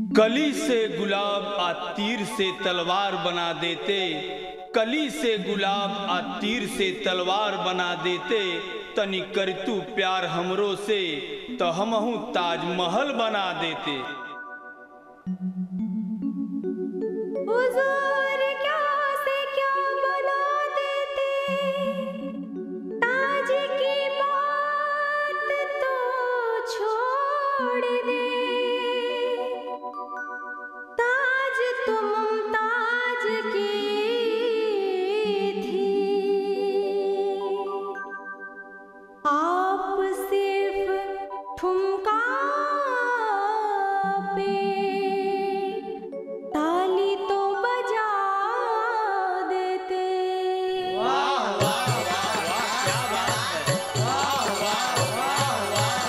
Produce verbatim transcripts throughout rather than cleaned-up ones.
कली से गुलाब आ तीर से तलवार बना देते, कली से गुलाब आ तीर से तलवार बना देते। तनी करतू प्यार हमरो से तो हमहू ताजमहल बना देते। हुजूर क्या से क्या बना देते, ताज की बात तो छोड़ दे। ताज तो मुमताज की थी, आप सिर्फ ठुमका पे ताली तो बजा देते। वाह वाह वाह वाह, क्या बात है, वाह वाह वाह वाह।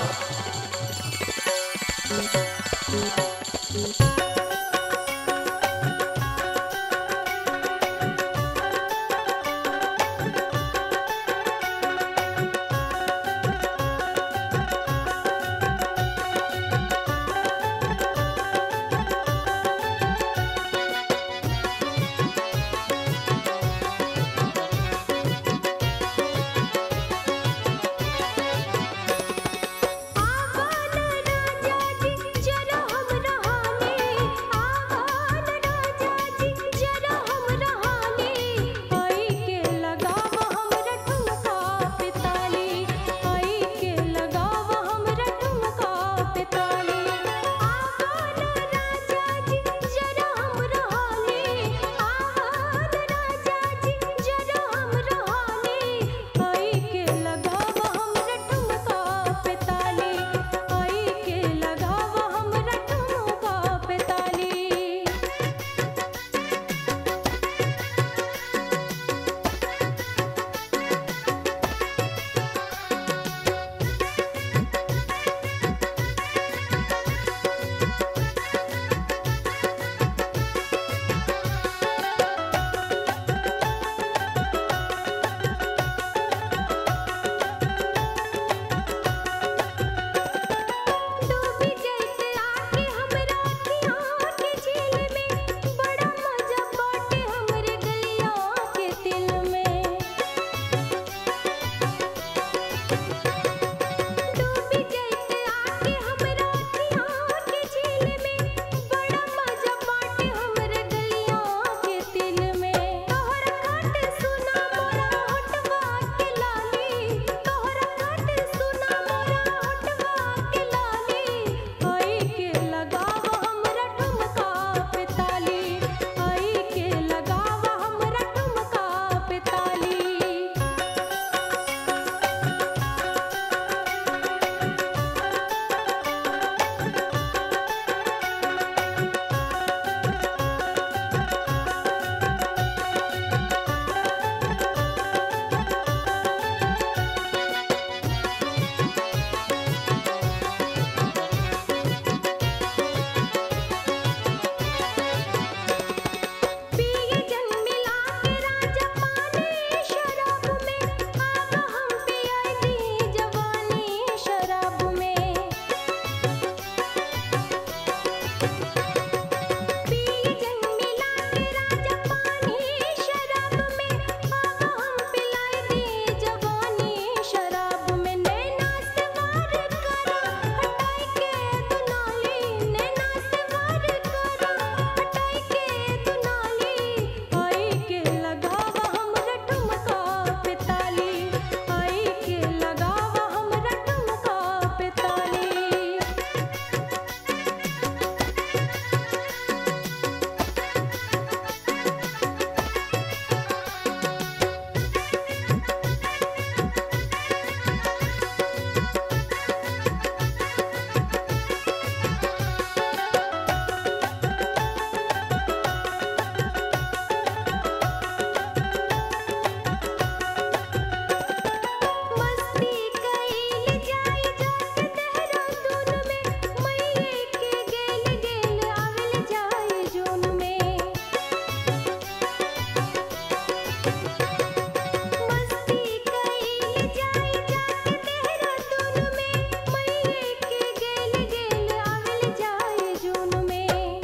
में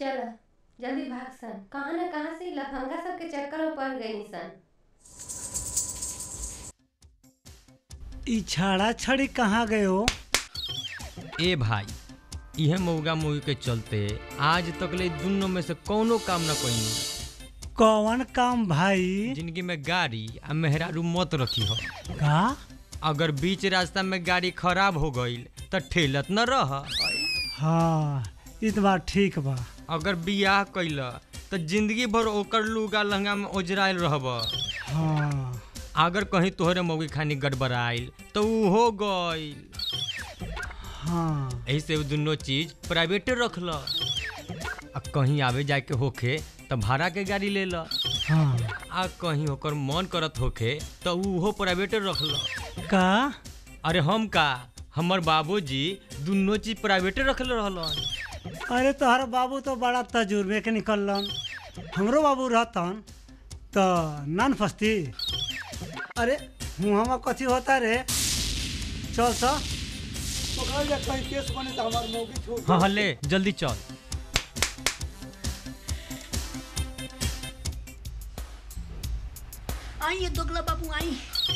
चल जल्दी भाग सन, कहाँ न कहाँ से लफंगा सबके चक्कर में पड़ गई सन। ई छाड़ा छड़ी कहाँ गए हो? ए भाई, यह मौगा मौगी के चलते आज तक ले दोनों में से कौनो काम न कोई। कौन काम भाई? जिंदगी में गाड़ी आ मेहरारू मत रखी हो। का? अगर बीच रास्ता में गाड़ी खराब हो गई तो ठेलत न रह। हाँ इस बात ठीक बा। अगर बियाह कैला तो जिंदगी भर ओकर लुगा लहंगा में ओझराइल रहब। हाँ अगर कहीं तोहरे मौगी खानी गड़बड़ाइल तो ऊ हो गईल। हाँ ऐसे वो दोनों चीज प्राइवेटे रख ल। अब कहीं आवे जाए के होखे तो भाड़ा के गाड़ी ले ल। हाँ आ कहीं होकर मन करत होखे तो उहो प्राइवेटे रख ल। का? अरे हम का, हमर बाबूजी दोनों चीज प्राइवेटे रखले रहलन। अरे तोहर बाबू तो बड़ा तजुर्बे के निकलन। हमरो बाबू रहतन तो नान फस्ती। अरे हुआ कथी होता रे? चल सा कहीं केस बने तो हमार मौगी छोड़। हाँ हाँ ले जल्दी चल। आइए दोगला बाबू आई।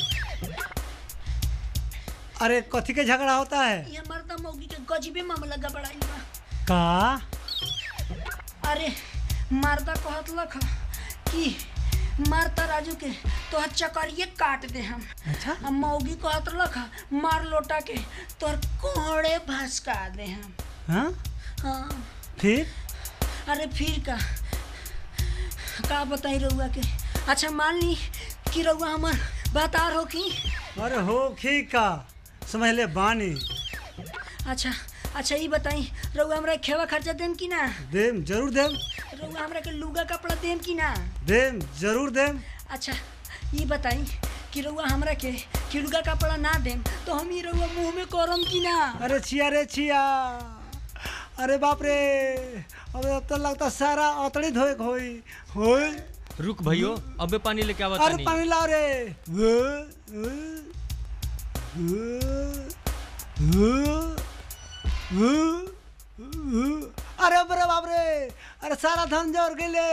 अरे कथी के झगड़ा होता है? ये मर्दा मौगी के गजबे मामला गबड़ाई बा। का? अरे मर्दा कहत लख कि मारता राजू के तोहर चकरिए काट दे हम। अच्छा? अब मौगी कहत लख मार लोटा के तोहर कोहड़े भसका दे हम। हाँ? हाँ फिर? अरे फिर का का बताई रउआ के। अच्छा मान ली कि रउआ हमार बतार हो की। अरे हो खी का समझ ले बानी। अच्छा अच्छा ये बताई रउआ हमरा खेवा खर्चा देम कि ना? देम जरूर देम। रउआ हमरा के लुगा कपड़ा देम कि ना? देम जरूर देम। अच्छा ये बताई कि रउआ हमरा के कि लुगा कपड़ा ना देम तो हम ही रउआ मुंह में करम कि ना? अरे छिया रे छिया। अरे बाप रे अब तो लगता सारा अतड़ी धोए होई होई। रुक भैयो अबे पानी लेके आवत अरे नहीं। पानी लाओ रे। अरे बरे बाप रे, अरे सारा धन जोर गेले।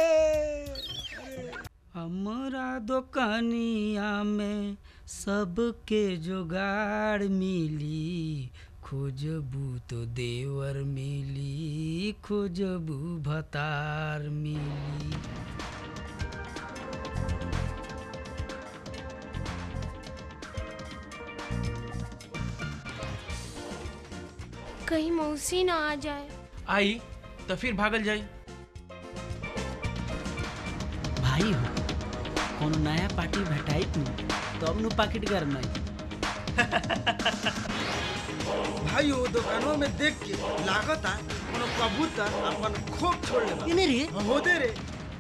हमरा दुकानिया में सबके जुगाड़ मिली, खोजबू तो देवर मिली, खोजबू भतार मिली। कहीं मौसी ना आ जाए। आई तो फिर भागल जाई। भाई हो कोनो नया पार्टी भेटाई तू तब नु पाकिट करना। भाई वो दुकानों में देख के लागत है कोनो कबूतर अपन खोप छोड़ ले। इने रे हो दे रे।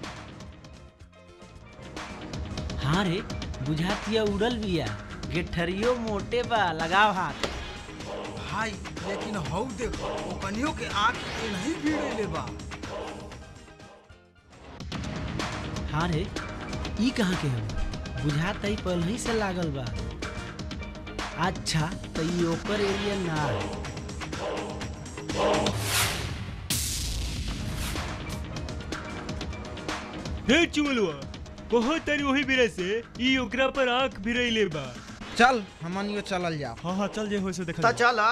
हाँ रे बुझातिया उड़ल बिया, गेठरियो मोटे बा, लगाव हाथ। भाई लेकिन हौ देखो वो कनियो के आँख के नहीं भीड़े ले बा। हाँ रे ई कहाँ के हो? बुझाता ही पहले ही से लागल बा। अच्छा तो ई ओकर एरिया ना है। हे चुमलुआ बहुत तारी वही बिरे से ई ओकरा पर आंख भिरैले बा। चल हमनियो चलल जा। हाँ हाँ चल जे हो से देखल ता चला।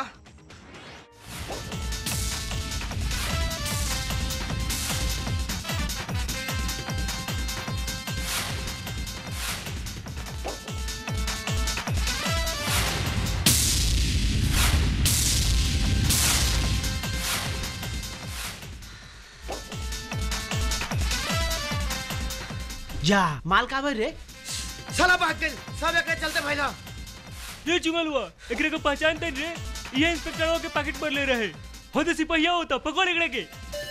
जा माल का भाई रे? साला भाग गेल सब एके चलते भइला। ये चुमलुआ एकरे को पहचानते रे? ये इंस्पेक्टरवा के पैकेट पर ले रहे हो तो सिपहिया होता पकड़ एकरे के।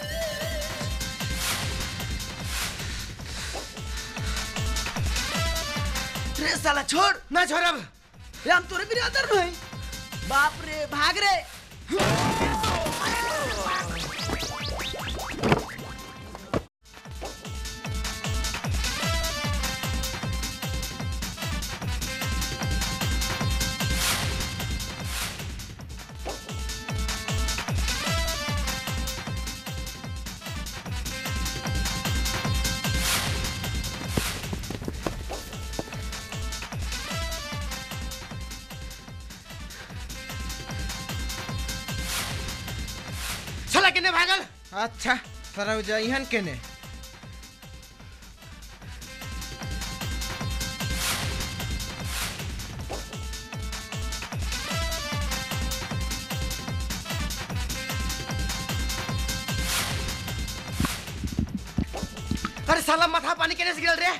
रे साला छोड़ ना छोड़ब। रे हम तोरे बिरादर नहीं। बाप रे भाग रे। केने भागल? अच्छा सरौ जइहन केने। अरे साला माथा पानी केने से गिरल रे?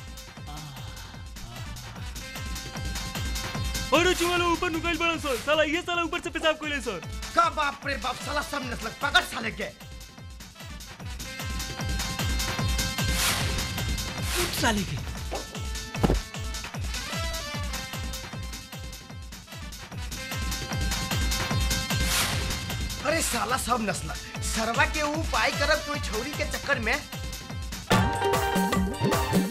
अरे चुमालो ऊपर नुकाइल बड़ा सर, साला ये साला ऊपर से पेशाब कोइले सर। का बाप रे बाप, साला सब नस्लक पकड़ साले के। उठ साले के। अरे साला सब नस्लक सरवा के उपाय करब कोई छोरी के चक्कर में।